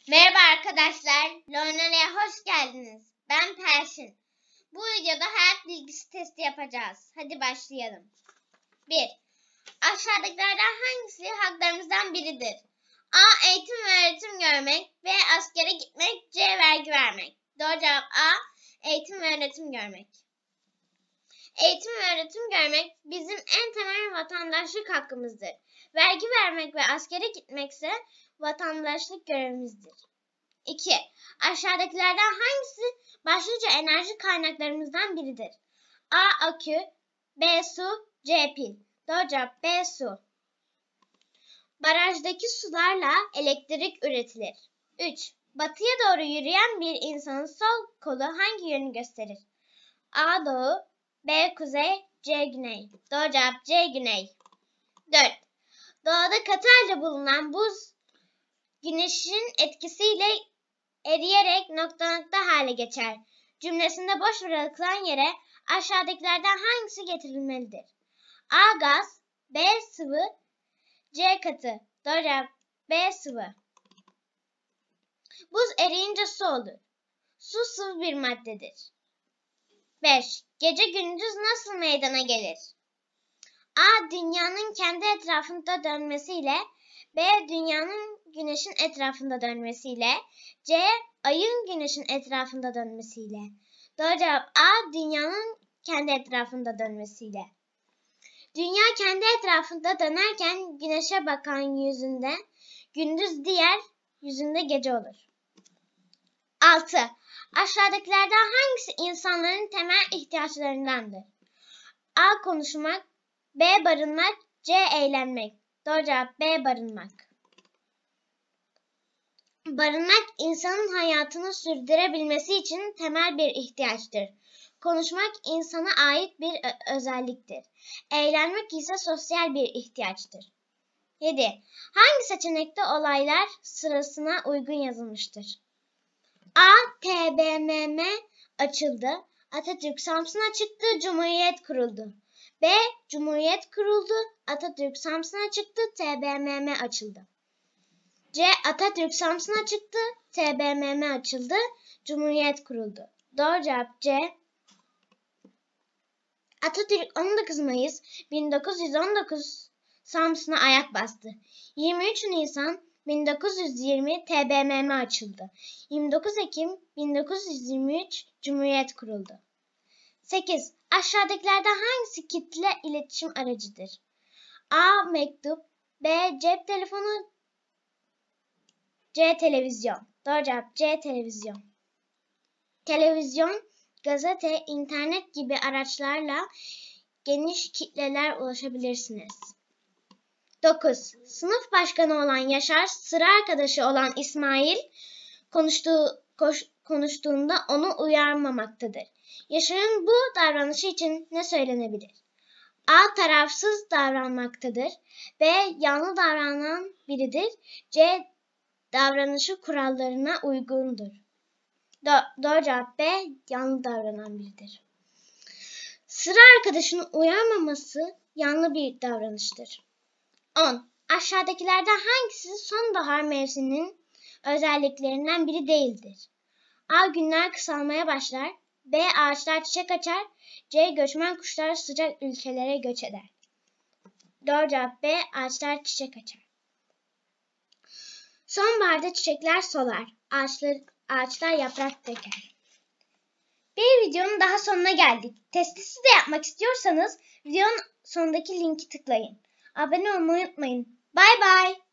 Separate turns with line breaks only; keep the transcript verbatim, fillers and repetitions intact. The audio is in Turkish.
Merhaba arkadaşlar, Lona'ya hoş geldiniz. Ben Perşin. Bu videoda hayat bilgisi testi yapacağız. Hadi başlayalım. bir. Aşağıdakilerden hangisi haklarımızdan biridir? A. Eğitim ve öğretim görmek. B. Askere gitmek. C. Vergi vermek. Doğru cevap A. Eğitim ve öğretim görmek. Eğitim ve öğretim görmek bizim en temel vatandaşlık hakkımızdır. Vergi vermek ve askere gitmekse vatandaşlık görevimizdir. iki. Aşağıdakilerden hangisi başlıca enerji kaynaklarımızdan biridir? A. Akü. B. Su. C. Pil. Doğru cevap B. Su. Barajdaki sularla elektrik üretilir. üç. Batıya doğru yürüyen bir insanın sol kolu hangi yönü gösterir? A. Doğu. B. Kuzey. C. Güney. Doğru cevap C. Güney. dört. Doğada katı halde bulunan buz güneşin etkisiyle eriyerek nokta nokta hale geçer. Cümlesinde boş bırakılan yere aşağıdakilerden hangisi getirilmelidir? A. Gaz. B. Sıvı. C. Katı. Doğru cevap B. Sıvı. Buz eriyince su olur. Su sıvı bir maddedir. beş. Gece gündüz nasıl meydana gelir? A. Dünyanın kendi etrafında dönmesiyle. B. Dünyanın güneşin etrafında dönmesiyle. C. Ayın güneşin etrafında dönmesiyle. Doğru cevap A. Dünyanın kendi etrafında dönmesiyle. Dünya kendi etrafında dönerken güneşe bakan yüzünde gündüz, diğer yüzünde gece olur. altı. Aşağıdakilerden hangisi insanların temel ihtiyaçlarındandır? A. Konuşmak. B. Barınmak. C. Eğlenmek. Doğru cevap B. Barınmak. Barınmak insanın hayatını sürdürebilmesi için temel bir ihtiyaçtır. Konuşmak insana ait bir özelliktir. Eğlenmek ise sosyal bir ihtiyaçtır. yedi. Hangi seçenekte olaylar sırasına uygun yazılmıştır? A. T B M M açıldı. Atatürk Samsun'a çıktı. Cumhuriyet kuruldu. B. Cumhuriyet kuruldu. Atatürk Samsun'a çıktı. T B M M açıldı. C. Atatürk Samsun'a çıktı. T B M M açıldı. Cumhuriyet kuruldu. Doğru cevap C. Atatürk on dokuz Mayıs bin dokuz yüz on dokuz Samsun'a ayak bastı. yirmi üç Nisan bin dokuz yüz yirmi T B M M açıldı. yirmi dokuz Ekim bin dokuz yüz yirmi üç Cumhuriyet kuruldu. sekiz. Aşağıdakilerden hangisi kitle iletişim aracıdır? A. Mektup. B. Cep telefonu. C. Televizyon. Doğru cevap C. Televizyon. Televizyon, gazete, internet gibi araçlarla geniş kitleler ulaşabilirsiniz. dokuz. Sınıf başkanı olan Yaşar, sıra arkadaşı olan İsmail konuştuğu, koş, konuştuğunda onu uyarmamaktadır. Yaşar'ın bu davranışı için ne söylenebilir? A. Tarafsız davranmaktadır. B. Yanlı davranan biridir. C. Davranışı kurallarına uygundur. Do- doğru cevap B. Yanlı davranan biridir. Sıra arkadaşının uyarmaması yanlı bir davranıştır. on. Aşağıdakilerden hangisi sonbahar mevsiminin özelliklerinden biri değildir? A. Günler kısalmaya başlar. B. Ağaçlar çiçek açar. C. Göçmen kuşlar sıcak ülkelere göç eder. Doğru cevap B. Ağaçlar çiçek açar. Sonbaharda çiçekler solar. Ağaçlar, ağaçlar yaprak döker. Bir videonun daha sonuna geldik. Testi siz de yapmak istiyorsanız videonun sonundaki linki tıklayın. Abone olmayı unutmayın. Bye bye.